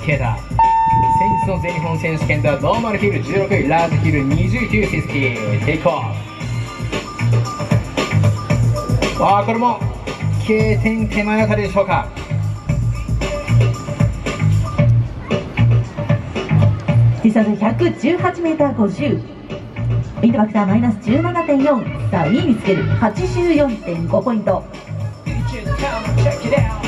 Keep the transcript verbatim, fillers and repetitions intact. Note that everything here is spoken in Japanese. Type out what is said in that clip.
ケータ。先日の全日本選手権ではノーマルヒルじゅうろくい、ラージヒルにじゅうきゅう、シスキーテイクオフ。わあ、これも K 点手前あたりでしょうか。 時速 ひゃくじゅうはちメーターごじゅう、ウィンドファクターマイナス じゅうななてんよん、さあにいにつける はちじゅうよんてんご ポイント。